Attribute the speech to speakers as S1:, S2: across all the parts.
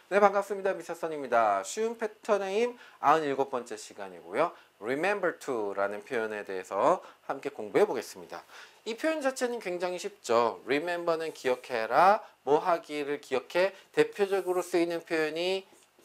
S1: 네, 반갑습니다. 미스터선입니다. 쉬운 패턴의 힘 97번째 시간이고요. Remember to라는 표현에 대해서 함께 공부해 보겠습니다. 이 표현 자체는 굉장히 쉽죠. Remember는 기억해라, 뭐 하기를 기억해. 대표적으로 쓰이는 표현이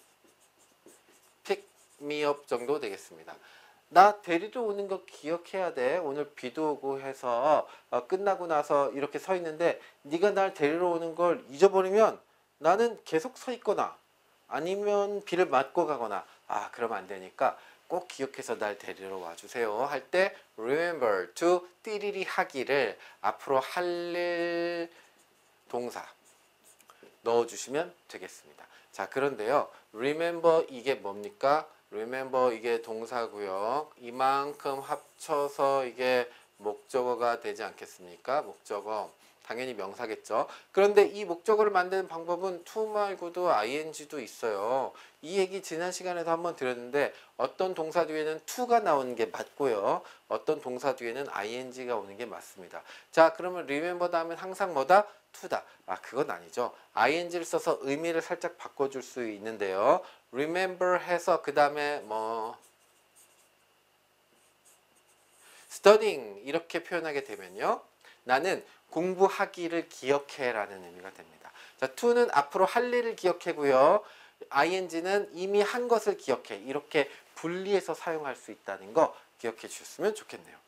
S1: pick me up 정도 되겠습니다. 나 데리러 오는 거 기억해야 돼. 오늘 비도 오고 해서 끝나고 나서 이렇게 서 있는데 네가 날 데리러 오는 걸 잊어버리면 나는 계속 서 있거나 아니면 비를 맞고 가거나 그러면 안 되니까 꼭 기억해서 날 데리러 와주세요 할 때 remember to 띠리리 하기를 앞으로 할 일 동사 넣어주시면 되겠습니다. 자, 그런데요, remember 이게 뭡니까? remember 이게 동사고요. 이만큼 합쳐서 이게 목적어가 되지 않겠습니까? 목적어. 당연히 명사겠죠. 그런데 이 목적어를 만드는 방법은 to 말고도 ing도 있어요. 이 얘기 지난 시간에도 한번 드렸는데 어떤 동사 뒤에는 to가 나오는 게 맞고요. 어떤 동사 뒤에는 ing가 오는 게 맞습니다. 자, 그러면 remember 다음엔 항상 뭐다? to다. 그건 아니죠. ing를 써서 의미를 살짝 바꿔줄 수 있는데요. remember 해서 그 다음에 뭐 studying 이렇게 표현하게 되면요. 나는 공부하기를 기억해 라는 의미가 됩니다. 자, to는 앞으로 할 일을 기억해고요. ing는 이미 한 것을 기억해. 이렇게 분리해서 사용할 수 있다는 거 기억해 주셨으면 좋겠네요.